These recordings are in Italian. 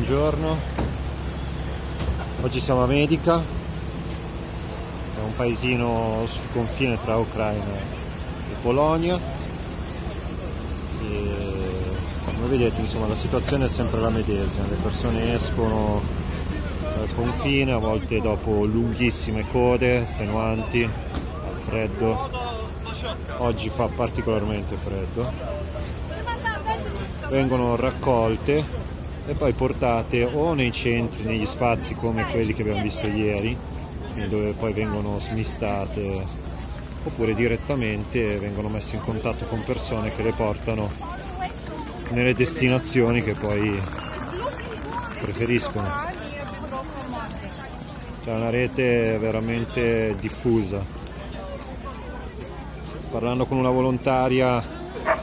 buongiorno. Oggi siamo a Medica, è un paesino sul confine tra Ucraina e Polonia e come vedete, insomma, la situazione è sempre la medesima, le persone escono dal confine, a volte dopo lunghissime code estenuanti, al freddo. Oggi fa particolarmente freddo, vengono raccolte e poi portate o nei centri, negli spazi come quelli che abbiamo visto ieri, dove poi vengono smistate, oppure direttamente vengono messe in contatto con persone che le portano nelle destinazioni che poi preferiscono. C'è una rete veramente diffusa. Parlando con una volontaria,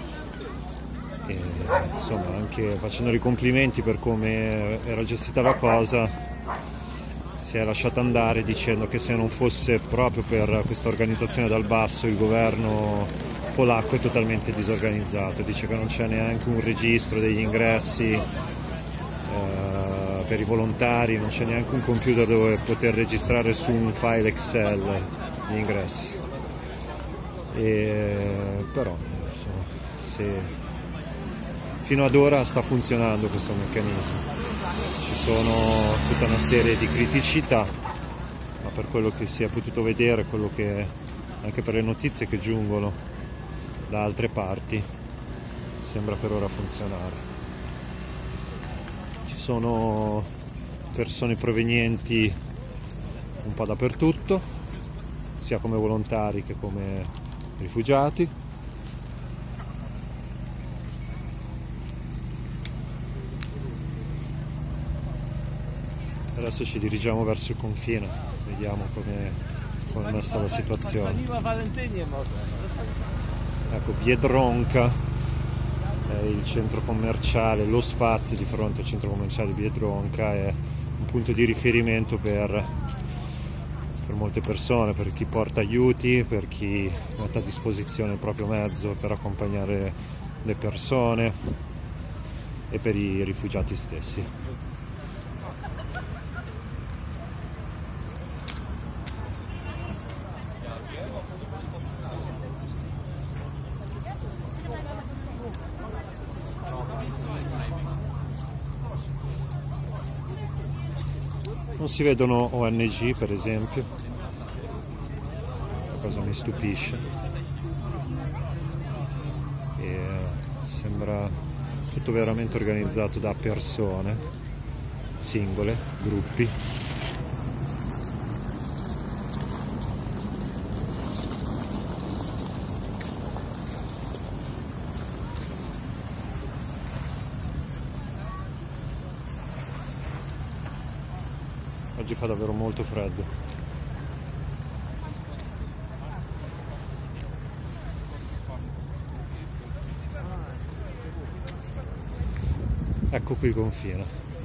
insomma, anche facendogli complimenti per come era gestita la cosa, si è lasciata andare dicendo che se non fosse proprio per questa organizzazione dal basso, il governo polacco è totalmente disorganizzato. Dice che non c'è neanche un registro degli ingressi per i volontari, non c'è neanche un computer dove poter registrare su un file Excel gli ingressi. Però insomma, fino ad ora sta funzionando questo meccanismo. Ci sono tutta una serie di criticità, ma per quello che si è potuto vedere, quello che anche per le notizie che giungono da altre parti, sembra per ora funzionare. Ci sono persone provenienti un po' dappertutto, sia come volontari che come rifugiati. Adesso ci dirigiamo verso il confine, vediamo come è messa la situazione. Ecco, Biedronka è il centro commerciale, lo spazio di fronte al centro commerciale di Biedronka è un punto di riferimento per molte persone, per chi porta aiuti, per chi mette a disposizione il proprio mezzo per accompagnare le persone e per i rifugiati stessi. Non si vedono ONG, per esempio, la cosa mi stupisce, e sembra tutto veramente organizzato da persone singole, gruppi. Oggi fa davvero molto freddo. Ecco qui il confine.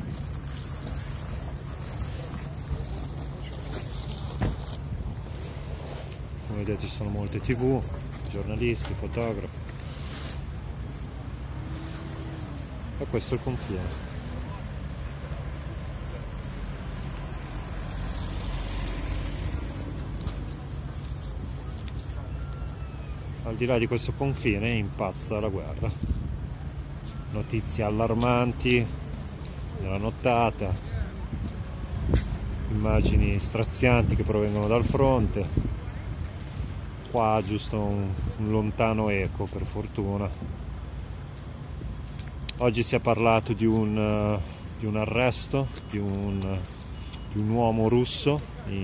Come vedete ci sono molte TV, giornalisti, fotografi. E questo è il confine. Al di là di questo confine impazza la guerra. Notizie allarmanti nella nottata, immagini strazianti che provengono dal fronte. Qua giusto un lontano eco, per fortuna. Oggi si è parlato di un arresto di un uomo russo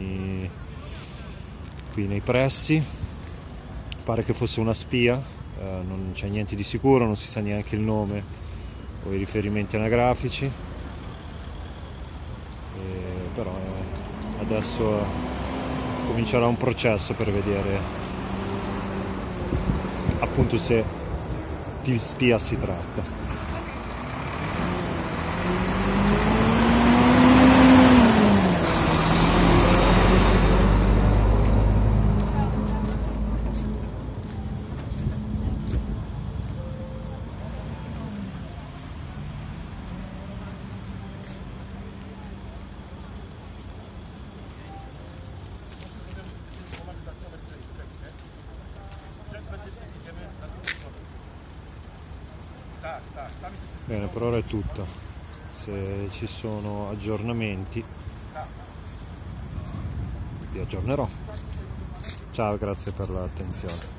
qui nei pressi. Pare che fosse una spia, non c'è niente di sicuro, non si sa neanche il nome o i riferimenti anagrafici, però adesso comincerà un processo per vedere appunto se di spia si tratta. Bene, per ora è tutto. Se ci sono aggiornamenti vi aggiornerò. Ciao, grazie per l'attenzione.